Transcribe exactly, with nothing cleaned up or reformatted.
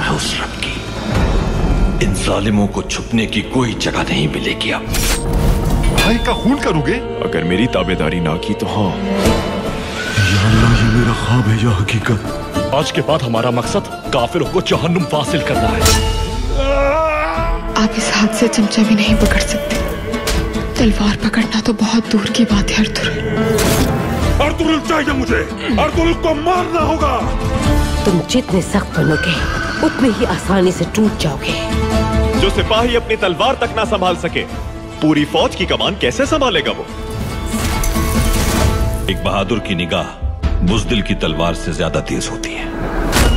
है उस रब की। इन जालिमों को छुपने की कोई जगह नहीं मिलेगी अब। भाई का खून करोगे? अगर मेरी ताबेदारी ना की तो हाँ। या अल्लाह, ये मेरा ख्वाब है या हकीकत? आज के बाद हमारा मकसद काफिरों को जहन्नुम फासिल करना है। आप इस हाथ से चमचा भी नहीं पकड़ सकते। तलवार पकड़ना तो बहुत दूर की बात है अर्तुगरुल। अर्तुगरुल चाहिए मुझे। अर्तुगरुल को मारना होगा। तुम जितने सख्त बनोगे उतने ही आसानी से टूट जाओगे। जो सिपाही अपनी तलवार तक ना संभाल सके, पूरी फौज की कमान कैसे संभालेगा वो? एक बहादुर की निगाह बुज़दिल की तलवार से ज्यादा तेज होती है।